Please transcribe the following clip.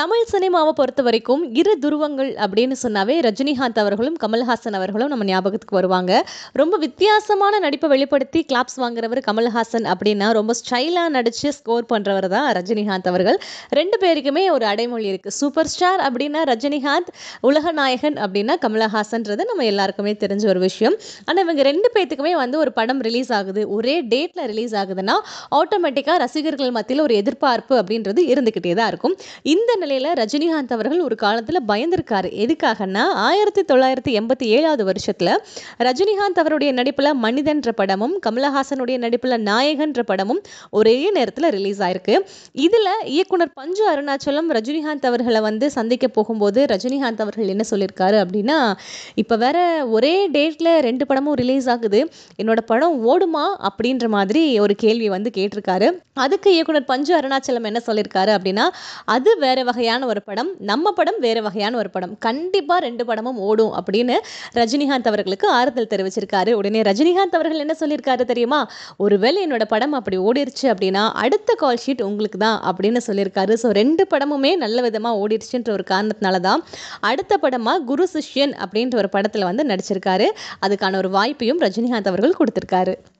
தமிழ் சினிமாவை பொறுத்த வரைக்கும் இரு துருவங்கள் அப்படின்னு சொன்னாவே ரஜினிகாந்த் அவர்களும் கமல்ஹாசன் அவர்களும் நம்ம ஞாபகத்துக்கு வருவாங்க. ரொம்ப வித்தியாசமான நடிப்பை வெளிப்படுத்தி கிளாப்ஸ் வாங்குறவர் கமல்ஹாசன் அப்படின்னா, ரொம்ப ஸ்டைலாக நடித்து ஸ்கோர் பண்ணுறவர் தான் ரஜினிகாந்த் அவர்கள். ரெண்டு பேருக்குமே ஒரு அடைமொழி இருக்குது. சூப்பர் ஸ்டார் அப்படின்னா ரஜினிகாந்த், உலக நாயகன் அப்படின்னா கமல்ஹாசன்றது நம்ம எல்லாருக்குமே தெரிஞ்ச ஒரு விஷயம். ஆனால் இவங்க ரெண்டு பேர்த்துக்குமே ஒரு படம் ரிலீஸ் ஆகுது, ஒரே டேட்டில் ரிலீஸ் ஆகுதுன்னா ஆட்டோமேட்டிக்காக ரசிகர்கள் மத்தியில் ஒரு எதிர்பார்ப்பு அப்படின்றது இருந்துக்கிட்டே தான் இருக்கும். இந்த நிலையில ரஜினிகாந்த் அவர்கள் ஒரு காலத்துல பயந்திருக்காரு. எதுக்காகன்னா 1987 வருஷத்துல ரஜினிகாந்த் அவருடைய நடிப்புல மனிதன்ற படமும் கமலஹாசனுடைய நடிப்புல நாயகன்ற படமும் ஒரே நேரத்துல ரிலீஸ் ஆயிருக்கு. இதுல இயக்குனர் பஞ்சு அருணாச்சலம் ரஜினிகாந்த் அவர்களை சந்திக்க போகும்போது ரஜினிகாந்த் அவர்கள் என்ன சொல்லியிருக்காரு அப்படின்னா, இப்ப வேற ஒரே டேட்ல ரெண்டு படமும் ரிலீஸ் ஆகுது, என்னோட படம் ஓடுமா அப்படின்ற மாதிரி ஒரு கேள்வி கேட்டிருக்காரு. அதுக்கு இயக்குனர் பஞ்சு அருணாச்சலம் என்ன சொல்லியிருக்காரு அப்படின்னா, அது வேற வகையான ஒரு படம், நம்ம படம் வேற வகையான ஒரு படம், கண்டிப்பா ரெண்டு படமும் ஓடும் அப்படின்னு ரஜினிகாந்த் அவர்களுக்கு ஆறுதல் தெரிவிச்சிருக்காரு. உடனே ரஜினிகாந்த் அவர்கள் என்ன சொல்லியிருக்காரு தெரியுமா, ஒருவேளை என்னோட படம் அப்படி ஓடிருச்சு அப்படின்னா அடுத்த கால் ஷீட் உங்களுக்கு தான் அப்படின்னு சொல்லியிருக்காரு. ஸோ ரெண்டு படமுமே நல்ல விதமாக ஓடிருச்சுன்ற ஒரு காரணத்தினால தான் அடுத்த படமாக குரு சிஷ்யன் அப்படின்ற ஒரு படத்தில் நடிச்சிருக்காரு. அதுக்கான ஒரு வாய்ப்பையும் ரஜினிகாந்த் அவர்கள் கொடுத்திருக்காரு.